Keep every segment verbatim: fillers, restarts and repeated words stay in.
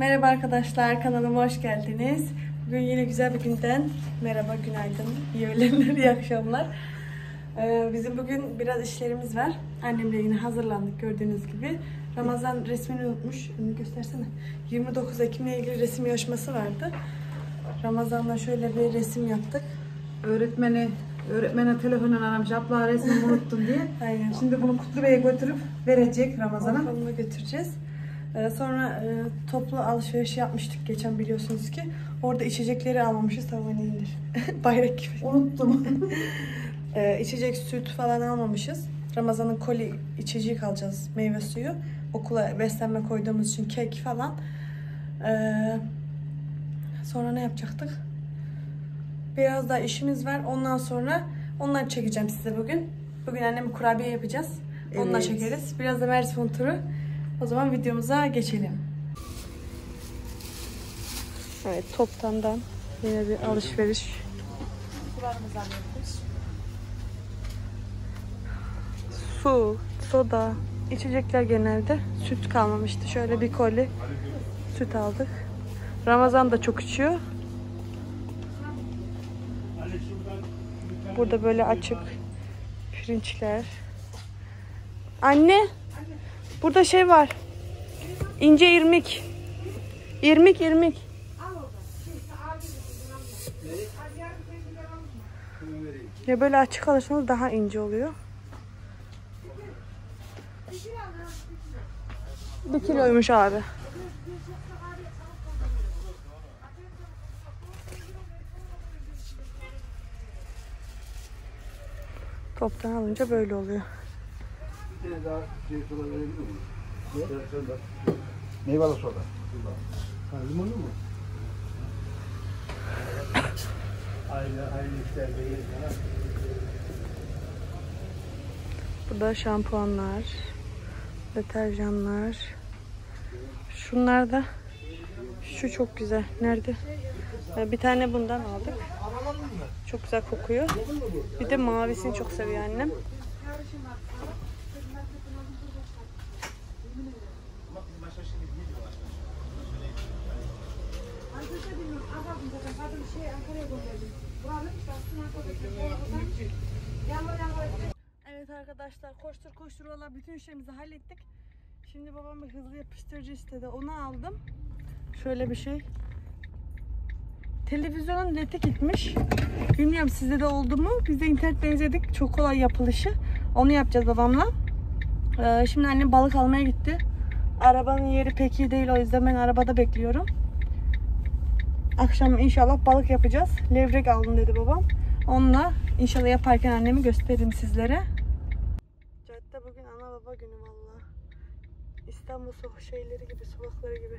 Merhaba arkadaşlar, kanalıma hoş geldiniz. Bugün yine güzel bir günden merhaba, günaydın, iyi öğlenler, iyi akşamlar. Ee, bizim bugün biraz işlerimiz var. Annemle yine hazırlandık gördüğünüz gibi. Ramazan resmini unutmuş. Onu göstersene. yirmi dokuz Ekim'le ilgili resim yarışması vardı. Ramazan'la şöyle bir resim yaptık. Öğretmeni Öğretmene telefonla aramış, abla resmimi unuttum diye. Aynen. Şimdi bunu Kutlu Bey'e götürüp verecek Ramazan'a. Okuluna götüreceğiz. Ee, sonra e, toplu alışveriş yapmıştık geçen, biliyorsunuz ki. Orada içecekleri almamışız. Tamam, indir. Bayrak gibi. Unuttum. ee, içecek, süt falan almamışız. Ramazan'ın koli içecek alacağız, meyve suyu. Okula beslenme koyduğumuz için kek falan. Ee, sonra ne yapacaktık? Biraz daha işimiz var. Ondan sonra onları çekeceğim size bugün. Bugün anneme kurabiye yapacağız. Onunla Evet. çekeriz. Biraz da Mersin turu. O zaman videomuza geçelim. Evet, Toptan'dan yine bir alışveriş. Sularımızı alıyoruz. Su, soda, içecekler genelde. Süt kalmamıştı. Şöyle bir koli süt aldık. Ramazan da çok içiyor. Burada böyle açık pirinçler. Anne, burada şey var. İnce irmik. İrmik, irmik. Ya böyle açık alırsanız daha ince oluyor. Bir kiloymuş abi. Toptan alınca böyle oluyor. Meyveli soda. Ha, limonlu mu? Aynı aynı işler değil. Burada şampuanlar, deterjanlar. Şunlar da, şu çok güzel. Nerede? Bir tane bundan aldık. Çok güzel kokuyor. Bir de mavisini çok seviyor annem. Evet arkadaşlar, koştur koştur valla bütün işlerimizi hallettik. Şimdi babam bir hızlı yapıştırıcı istedi. Onu aldım. Şöyle bir şey. Televizyonun ledi gitmiş. Bilmiyorum sizde de oldu mu? Biz de internet benzedik. Çok kolay yapılışı. Onu yapacağız babamla. Ee, şimdi annem balık almaya gitti. Arabanın yeri pek iyi değil, o yüzden ben arabada bekliyorum. Akşam inşallah balık yapacağız. Levrek aldım dedi babam. Onunla inşallah yaparken annemi gösteririm sizlere. Cadde bugün ana baba günü valla. İstanbul sokak şeyleri gibi, sokakları gibi.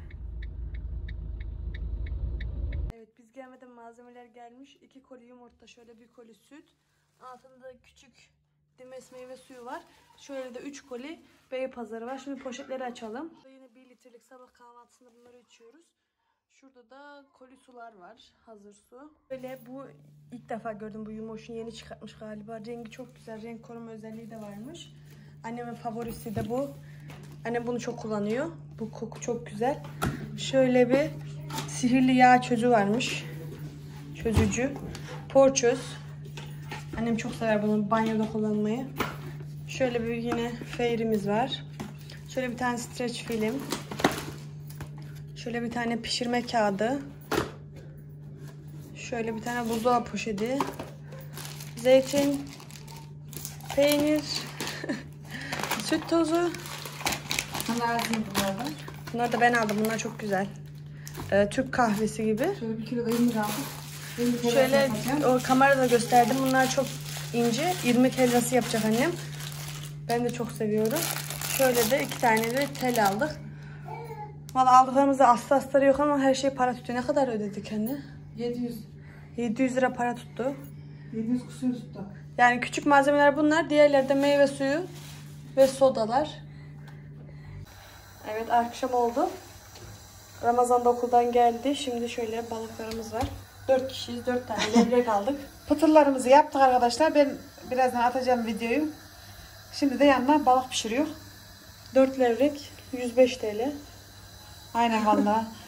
Evet, biz gelmeden malzemeler gelmiş. İki koli yumurta, şöyle bir koli süt. Altında da küçük Dimes meyve suyu var. Şöyle de üç koli Beypazarı var. Şimdi poşetleri açalım. Burada yine bir litrelik sabah kahvaltısında bunları içiyoruz. Şurada da koli sular var. Hazır su. Böyle bu ilk defa gördüm, bu Yumoş'un yeni çıkartmış galiba. Rengi çok güzel. Renk koruma özelliği de varmış. Annemin favorisi de bu. Annem bunu çok kullanıyor. Bu koku çok güzel. Şöyle bir sihirli yağ çözü varmış. Çözücü. Porçöz. Annem çok sever bunu banyoda kullanmayı. Şöyle bir yine feyrimiz var. Şöyle bir tane streç film. Şöyle bir tane pişirme kağıdı. Şöyle bir tane buzdolabı poşeti. Zeytin. Peynir. Süt tozu. Bunlardan. Bunları da ben aldım. Bunlar çok güzel. Ee, Türk kahvesi gibi. Şöyle bir kilo irmik aldım. Şöyle o kamerada gösterdim. Bunlar çok ince. İrmik helvası yapacak annem. Ben de çok seviyorum. Şöyle de iki tane de tel aldık. Valla aldıklarımızda aslı astarı yok ama her şey para tutuyor. Ne kadar ödedik anne? yedi yüz. yedi yüz lira para tuttu. yedi yüz kusur tuttu. Yani küçük malzemeler bunlar. Diğerleri de meyve suyu ve sodalar. Evet, akşam oldu. Ramazan da okuldan geldi. Şimdi şöyle balıklarımız var. dört kişiyiz. dört tane levrek aldık. Pıtırlarımızı yaptık arkadaşlar. Ben birazdan atacağım videoyu. Şimdi de yanına balık pişiriyor. dört levrek yüz beş TL. Aynen valla.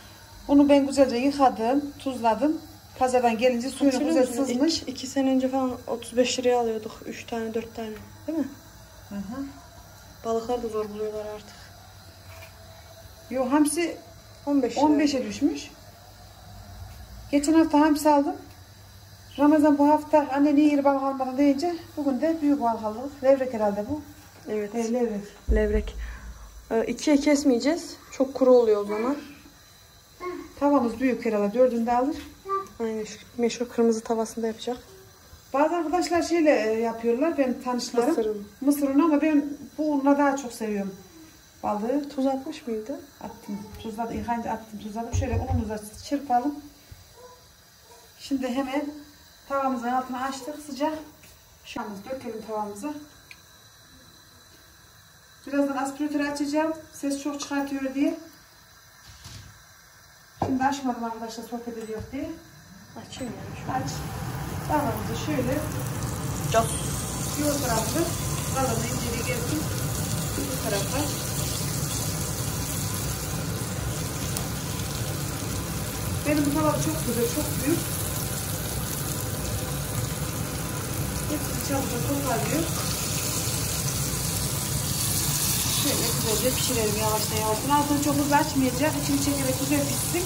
Onu ben güzelce yıkadım, tuzladım. Pazardan gelince suyunu Hatırlıyor güzel musun? sızmış. İki, iki sene önce falan otuz beş liraya alıyorduk. Üç tane dört tane. Değil mi? Hı hı. Balıklar da zor buluyorlar artık. Yo, hamsi on beş lira. on beşe düşmüş. Geçen hafta hamsi aldım. Ramazan bu hafta anne niye iri balık almadın deyince bugün de büyük balık aldık. Levrek herhalde bu. Evet. E, levrek. Levrek. Ee, ikiye kesmeyeceğiz. Çok kuru oluyor o zaman. Tavamız büyük herhalde. Dördünü de alır. Aynen şu meşhur kırmızı tavasında yapacak. Bazı arkadaşlar şeyle e, yapıyorlar. Benim tanışlarım. Mısırın. Mısırını ama ben bu unla daha çok seviyorum balığı. Tuz atmış mıydı? Attım. Tuzladım. Yıkayınca attım. Tuzladım. Şöyle unumuza çırpalım. Şimdi hemen tavamızın altını açtık. Sıcak. Şu an dökelim tavamıza. Birazdan aspiratörü açacağım. Ses çok çıkartıyor diye. Şimdi açmadım arkadaşlar, sohbet ediyor diye. Açayım yani. Aç. Tavamızı şöyle Çok. bir o tarafı kalanı inceliği gelsin. Bu tarafa. Benim bu tavam çok güzel, çok büyük. Hepsi çabukta toparlıyor. Şöyle güzelce pişirelim yavaştan yavaştan. Altını çok hızlı açmayacak. İçini çekerek güzel pişsin.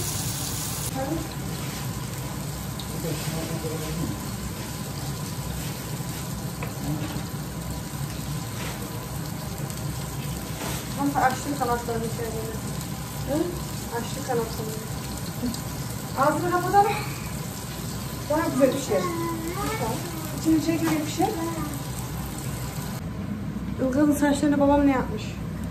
Nasıl açtı kanatlarını şöyle. Hı? Açtı kanatlarını. Ağzını kapatalım. Daha güzel pişer. İçini çekerek pişer. Ilgaz'ın saçlarına babam ne yapmış?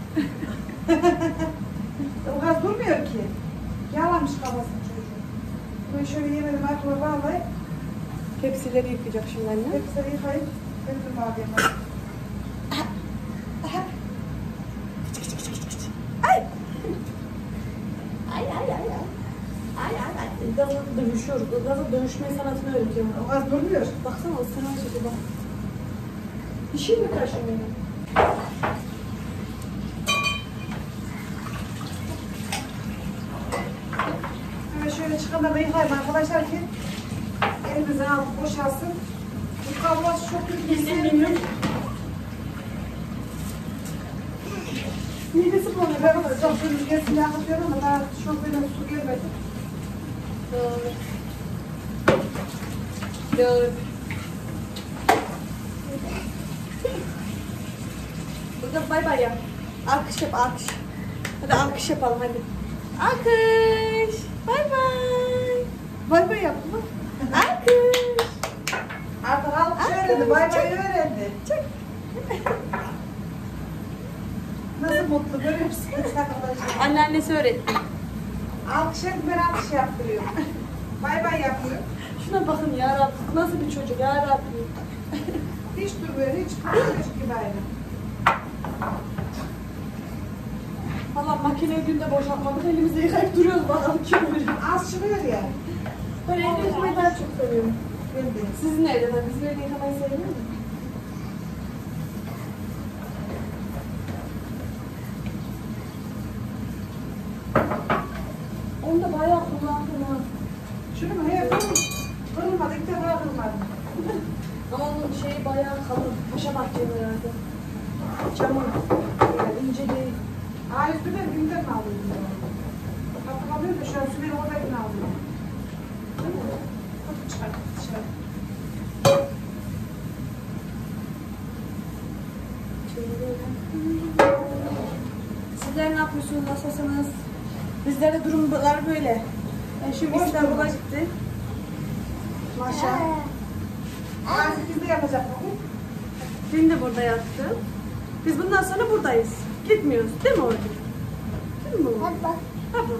O gaz durmuyor ki. Yağlamış kafasını çocuğu. Böyle şöyle yemedim ayakları bağlayıp Tepsileri yıkayacak şimdi anne. hepsini yıkayıp benim bağlayayım. Ay ay ay ay. Ay ay ay. Ilgaz'la dövüşüyoruz. Ilgaz'la dövüşmeyi sanatını öğretiyorum. O gaz durmuyor. Baksana ısıran çekti bak. İşin mi kaşın benim? Hemen şöyle çıkanları da yıkayayım arkadaşlar ki elimizden alıp boşalsın. Bu kavrulaşı çok kötü bir şey. Midesi bulanıyor. Ben onu çok böyle rüzgarını akıtıyorum ama daha çok böyle su gelmedi. Doğru. Doğru. Burada bay bay yap. Alkış yap, alkış. Hadi alkış yapalım hadi. Alkış. Bay bay. Bay bay yaptı mı? Alkış. Artık alkış öğrendi. Bay bay öğrendi. Çok. Nasıl mutlu görüyor musunuz arkadaşlar? Anneannesi öğretti. Alkış hep ben alkış yaptırıyorum. Bay bay yapıyorum. Şuna bakın ya Rabbim. Nasıl bir çocuk ya Rabbim. Hiç durmuyor, hiç çocuk gibi aynı. Valla makineyi günde boşaltmadık. Elimizi yıkayıp duruyoruz bakalım kim bilir. Az çıkıyor ya. Ben elini yıkamayı daha çok seviyorum. Ben de. Sizin evde ben bizim evde yıkamayı seviyor musun? Onu da bayağı kullandım ha. Şunu mu? He, kırılmadı. İlk defa kırılmadı. Ama onun şeyi bayağı kalın. Paşa bahçeli herhalde. Çamur. Yani ince değil. Aa, üstünden günden mi alıyorsun? Hatırlamıyorum da şu an Sümeyye oradakini alıyor. Değil mi? Hadi çıkar, dışarı. Sizler ne yapıyorsunuz? Nasılsınız? Bizlerde durumlar böyle. Ben şimdi Hoş İstanbul'a bulduk. gitti. Maşa. Artık biz de yapacak bugün. Dün de burada yattı. Biz bundan sonra buradayız. Gitmiyoruz. Değil mi orada? Değil mi? Hadi bak. Hadi.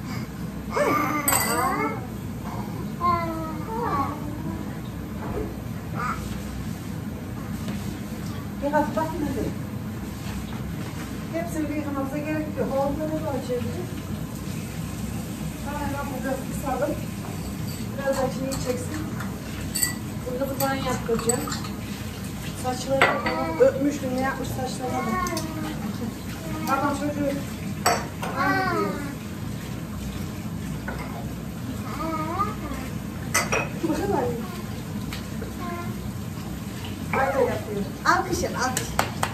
Biraz bak hadi. Hepsini yıkamamıza gerek yok. Onları da açabiliriz. Hemen burada kısalım. Biraz acıyı çeksin. Burada da banyo yaptıracağım. Saçları falan öpmüştüm. Ne yapmış saçlarına? Tamam çocuğu. Aynı diyor. alkış el, alkış.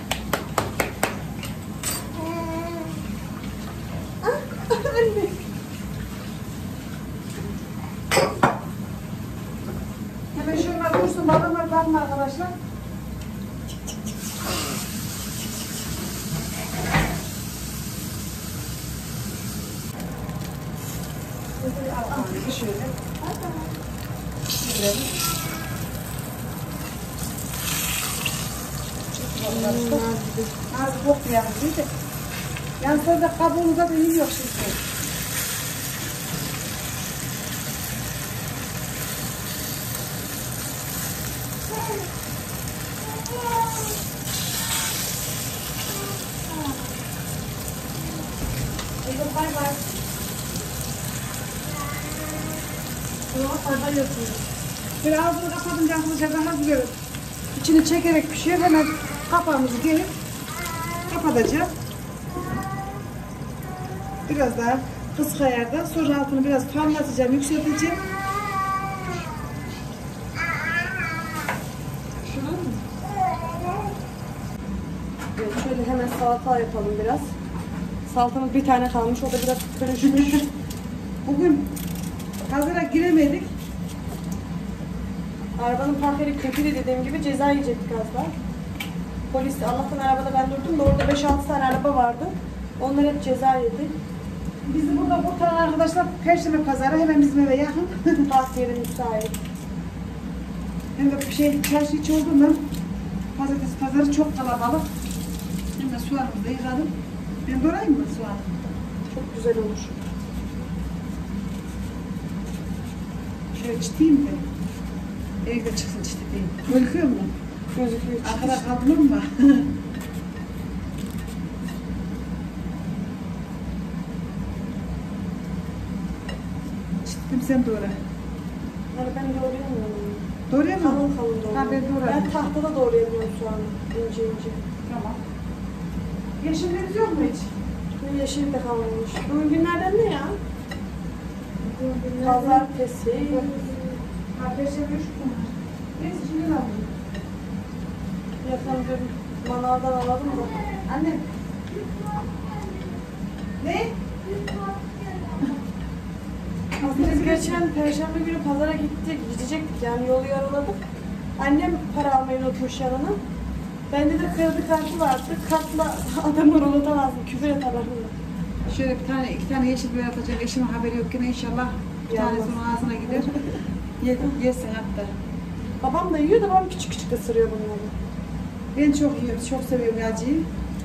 Anne. Hemen şunlar dursun, babama bakın arkadaşlar. Şöyle. Şöyle. Az koktu yani değil mi? Yani sonra da kabuğunuza da iyi yok şimdi. Bay bay. Fazla yapıyoruz. Böyle ağzını kapatınca arkadaşlar daha güzel olur. İçini çekerek pişiyor. Hemen kapağımızı gelip kapatacağım. Biraz daha kısık ayarda. Sonra altını biraz parlatacağım, yükselteceğim. Şunu mu? Evet, şöyle hemen salata yapalım biraz. Salatamız bir tane kalmış. O da biraz karışmış. Bugün hazıra giremedik. Arabanın park yeri kötüydü dediğim gibi, ceza yiyecektik az daha. Polis, Allah'tan arabada ben durdum da orada beş altı tane araba vardı. Onlar hep ceza yedi. Bizim burada kurtaran arkadaşlar Perşembe pazarı hemen bizim eve yakın. Park yeri müsait. Hem de şey çarşı içi olduğundan pazartesi pazarı çok kalabalık. Hem de soğanımı da yıkadım. Ben doğrayayım mı soğanı? Çok güzel olur. Şöyle çıtayım da. Evde çıksın çıtayım. Gözüküyor mu? Gözüküyor. Arkada kalınır mı? Çıttım sen doğra. Yani ben doğrayamıyorum. Doğruyor mu? Kalın kalın doğruyorum. Ha ben doğrarım. Ben tahtada doğrayamıyorum şu an. İnce ince. Tamam. Yeşilleriniz yok mu hiç? Bu yeşil de kalmamış. Bugün günlerden ne ya? Pazar. Pazartesi. Ha Perşembe üç gün var. Neyse şimdi ne yapayım? Yakın bir manavdan alalım da. Anne. Ne? Biz geçen Perşembe günü pazara gittik, gidecektik yani yolu yaraladık. Annem para almayı unutmuş yanına. Bende de kredi kartı vardı. Kartla adamı unutamazdım, küfür ederler. Şöyle bir tane, iki tane yeşil biber atacağım. Eşimin haberi yok yine inşallah. Bir Yanmaz. tanesi onun ağzına gider. Ye, yesin hatta. Babam da yiyor da babam küçük küçük ısırıyor bunları. Ben çok yiyorum, çok seviyorum acıyı.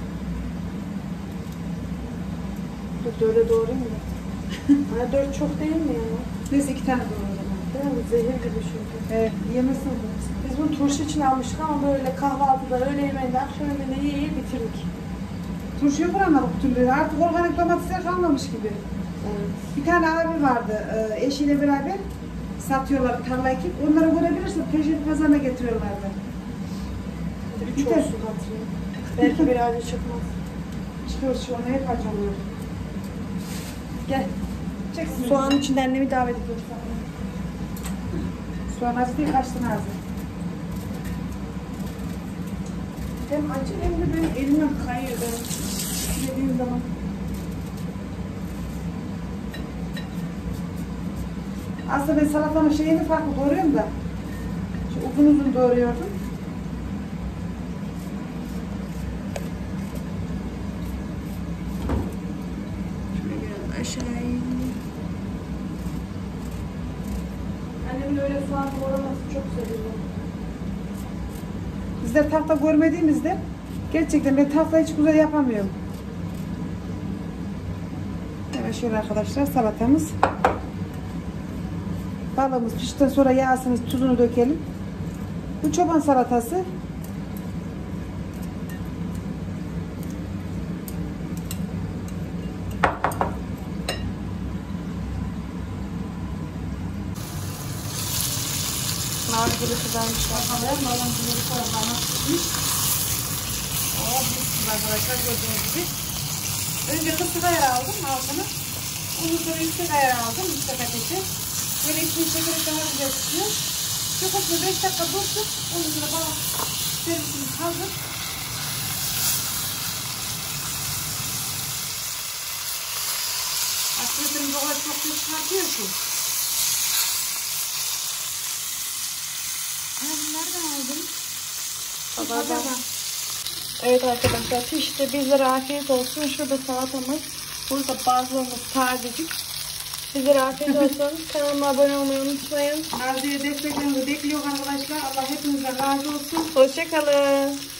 Dur öyle doğrayayım mı? Hani dört çok değil mi ya? Neyse iki tane doğru o zaman. Değil mi? Zehir gibi çünkü. Evet, yemesin bu. Biz bunu turşu için almıştık ama böyle kahvaltıda, öğle yemeğinde, akşam yemeğinde yiye yiye bitirdik. Turşuyu kuramadık bir türlü. Artık organik domatesler kalmamış gibi. Evet. Bir tane abi vardı e, eşiyle beraber satıyorlar tarla ekip. Onları görebilirsin. Perşembe pazarına getiriyorlardı. Üç Biter. olsun hatırlayayım. Belki bir aile çıkmaz. Çıkıyor şu anda hep acılıyor. Gel. Çeksin. Soğanın içinde annemi davet ediyoruz. Soğan acı değil, kaçtın ağzı. Hem acı hem de benim elimden kayıyor benim yediğim zaman. Aslında ben salatanın şeyini farklı doğruyorum da. Şu uzun uzun doğruyordum. Şöyle biraz aşağı in. Annemin öyle soğan doğraması çok seviyorum. Bizler tahta görmediğimizde gerçekten ben tahta hiç güzel yapamıyorum. Evet şöyle arkadaşlar salatamız. Balığımız piştikten sonra yağsını, tuzunu dökelim. Bu çoban salatası. Nar gibi kızarmışlar. Malın bunları koyalım. Oh, mis arkadaşlar gördüğünüz gibi. Önce kısık ayar aldım altını. Ondan sonra yüksek ayar aldım. Yüksek ateşi. Böyle içini çekerek daha güzel tutuyor. Çok hızlı beş dakika dursun. Ondan sonra bana servisimiz hazır. Aslında o kadar çok ses çıkartıyor ki. Ben nereden aldım? Pazardan. Evet arkadaşlar pişti. Bizlere afiyet olsun. Şurada salatamız. Burada bazılarımız tazecik. Bizlere afiyet olsun. Kanalıma abone olmayı unutmayın. Naziye desteklerinizi bekliyor arkadaşlar. Allah hepinizden razı olsun. Hoşçakalın.